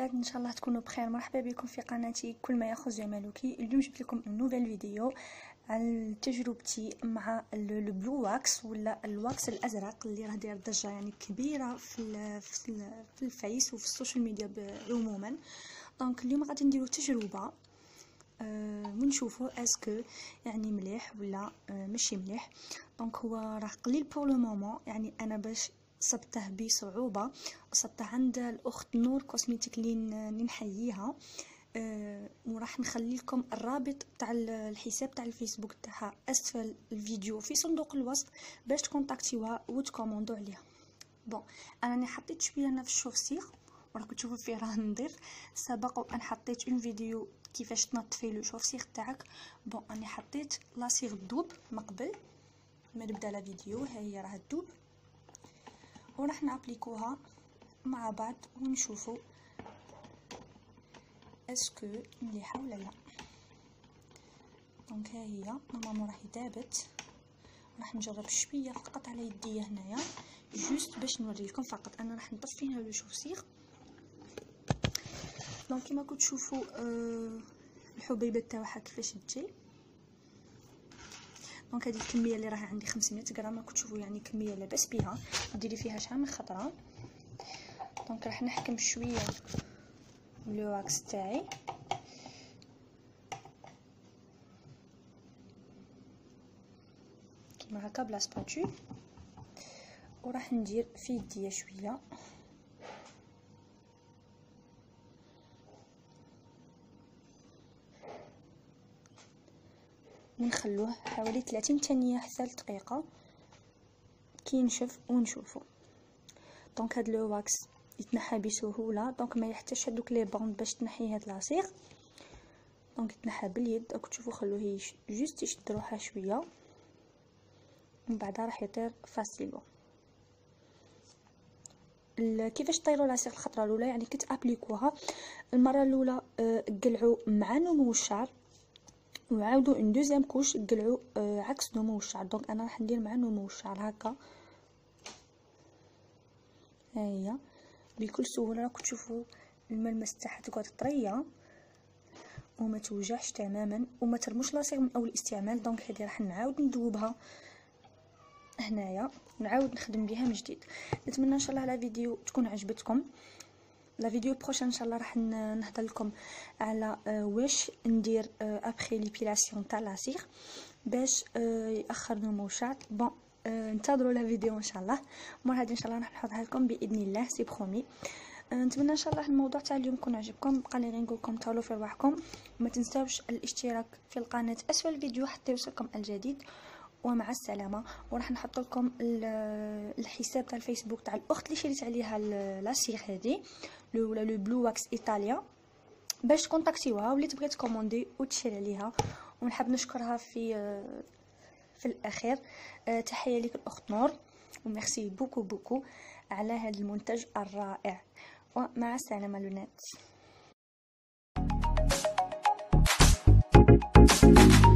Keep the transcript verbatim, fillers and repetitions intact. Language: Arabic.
البنات، ان شاء الله تكونوا بخير. مرحبا بكم في قناتي كل ما يخص جمالك. اليوم جبت لكم نوفيل فيديو عن تجربتي مع البلو واكس ولا الواكس الازرق اللي راه داير ضجه يعني كبيره في في الفيس وفي السوشيال ميديا عموما. دونك اليوم غادي نديرو تجربه أه ونشوفوا اسكو يعني مليح ولا أه ماشي مليح. دونك هو راه قليل بور لو مومون، يعني انا باش صبته بصعوبه صبته عند الاخت نور كوسميتيك اللي نحييها. أه وراح نخلي لكم الرابط تاع الحساب تاع الفيسبوك تاعها اسفل الفيديو في صندوق الوصف باش تكونتاكتيوها وتكوموندو عليها. بون انا راني حطيت شويه هنا في الشوفسيغ وراكم تشوفوا فيه راه نضيف. سبق وان حطيت اون فيديو كيفاش تنظفي لو شوفسيغ تاعك. بون راني حطيت لاصيغ الدوب من قبل ما نبدا لا فيديو. ها هي راه الدوب وراح نابليكوها مع بعض ونشوفوا اسكو مليحه ولا لا. دونك ها هي نورمالمون راهي دابت. راح نجرب شويه فقط على يديا هنايا جوست باش نوريكم فقط. انا راح نطفي هنا لو شوفسيغ. دونك كيما كنتو تشوفوا آه الحبيبه تاعها كيفاش تجي. دونك هذه الكميه اللي راها عندي خمسمية غرام، راكم تشوفوا يعني كميه لاباس بها. ديري فيها شحال من خطره. دونك راح نحكم شويه لو واكس تاعي. كيما هكا بلا سباتول، وراح ندير في يديا شويه ونخلوه حوالي ثلاثين ثانيه حتى دقيقه كي ينشف ونشوفو. دونك هاد لو واكس يتنحى بسهوله، دونك ما يحتاجش هذوك لي بوند باش تنحي هاد لاصيغ. دونك يتنحى باليد. راكم تشوفوا خلوه جوست يشد روحها شويه من بعدها راح يطير فاسيلو. كيفاش طيروا لاصيغ الخطره الاولى يعني كنت ابليكوها المره الاولى قلعوا مع نمو الشعر وعاودوا ان دوزيام كوش قلعوا عكس نمو الشعر. دونك انا راح ندير مع نمو الشعر هكا. ها هي بكل سهوله راكم تشوفوا الملمس تاعها تقعد طريه وما توجعش تماما وما ترموش لاصيغ من اول استعمال. دونك هذه راح نعاود ندوبها هنايا نعاود نخدم بها من جديد. نتمنى ان شاء الله لا فيديو تكون عجبتكم. لا فيديو بروشين ان شاء الله راح نهضر لكم على واش ندير ابخي ليبيلاسيون تاع لاصيغ باش ياخر نمو الشعر. بون انتظروا لا فيديو ان شاء الله. مور هذه ان شاء الله راح نحطها لكم باذن الله سي برومي. نتمنى ان شاء الله الموضوع تاع اليوم يكون عجبكم. بقى لي غير نقول لكم تهلاو في رواحكم وما تنساوش الاشتراك في القناه اسفل الفيديو حتى يوصلكم الجديد. ومع السلامه. وراح نحط لكم الحساب تاع الفيسبوك تاع الاخت اللي شريت عليها لاصيغ هذه لو ولا لو بلو واكس ايطاليا باش كونتاكتيوها واللي تبغي تكوموندي وتشري عليها. ونحب نشكرها في في الاخير. تحيه لك الاخت نور وميرسي بوكو بوكو على هذا المنتج الرائع. ومع السلامه البنات.